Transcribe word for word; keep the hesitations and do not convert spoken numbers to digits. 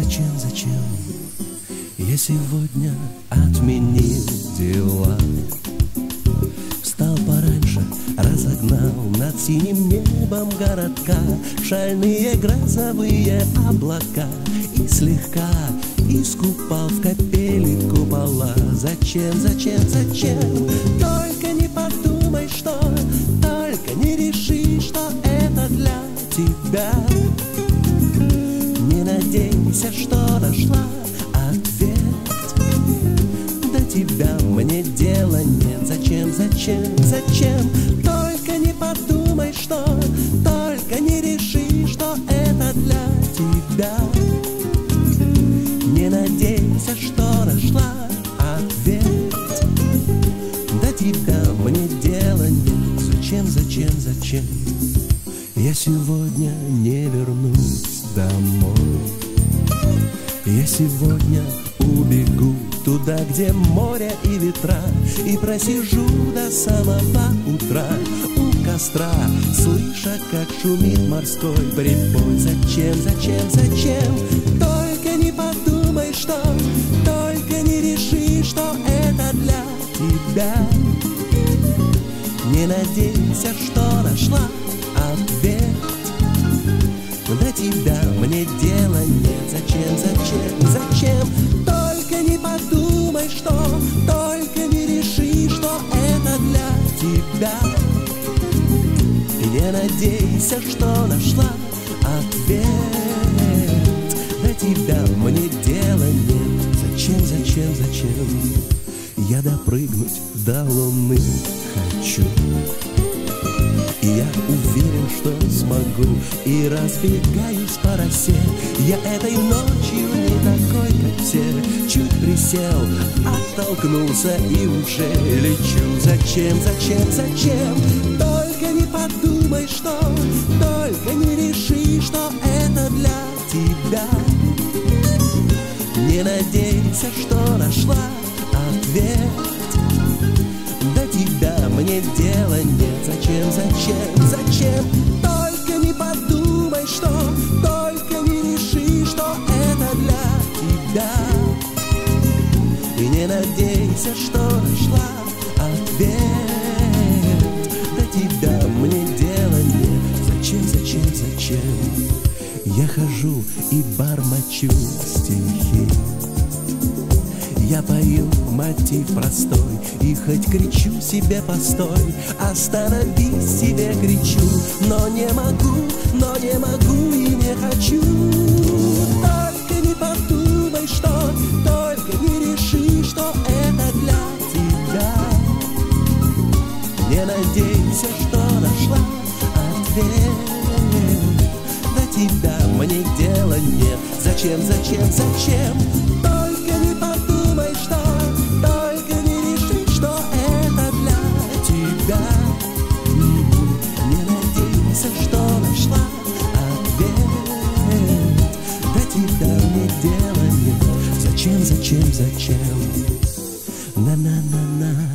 зачем, зачем я сегодня отменил дела? Встал пораньше, разогнал над синим небом городка шальные грозовые облака и слегка искупал в капели купола. Зачем, зачем, зачем? Только не подумай, что, только не реши, что это для тебя. Не надейся, что нашла ответ. До тебя мне дела нет. Зачем, зачем, зачем? Только не подумай, что, только не реши, что это для тебя. Не надейся, что нашла ответ. До тебя мне дела нет. Зачем, зачем, зачем я сегодня не вернусь домой? Я сегодня убегу туда, где море и ветра, и просижу до самого утра у костра, слыша, как шумит морской прибой. Зачем, зачем, зачем? Только не подумай, что, только не реши, что это для тебя. Не надейся, что нашла ответ. До тебя мне дела нет. Зачем, зачем, зачем? Только не подумай, что, только не реши, что это для тебя. Не надейся, что нашла ответ. До тебя мне дела нет. Зачем, зачем, зачем я допрыгнуть до луны хочу? И я уверен, что смогу, и разбегаюсь по росе. Я этой ночью не такой, как все. Чуть присел, оттолкнулся и уже лечу. Зачем, зачем, зачем? Только не подумай, что, только не реши, что это для тебя. Не надейся, что нашла ответ. До тебя мне дела нет. Зачем, зачем, зачем? Только не подумай, что, только не реши, что это для тебя. И не надейся, что нашла ответ. До тебя мне дела нет. Зачем, зачем, зачем я хожу и бормочу стихи? Я пою мотив простой и хоть кричу себе постой, остановись себе кричу, но не могу, но не могу и не хочу. Только не подумай, что, только не реши, что это для тебя. Не надейся, что нашла ответ. До тебя мне дела нет. Зачем, зачем, зачем? Только не подумай, что, только не реши, что это для тебя. Не надейся, что нашла ответ. До тебя мне дела нет. Зачем, зачем, зачем? На-на-на-на.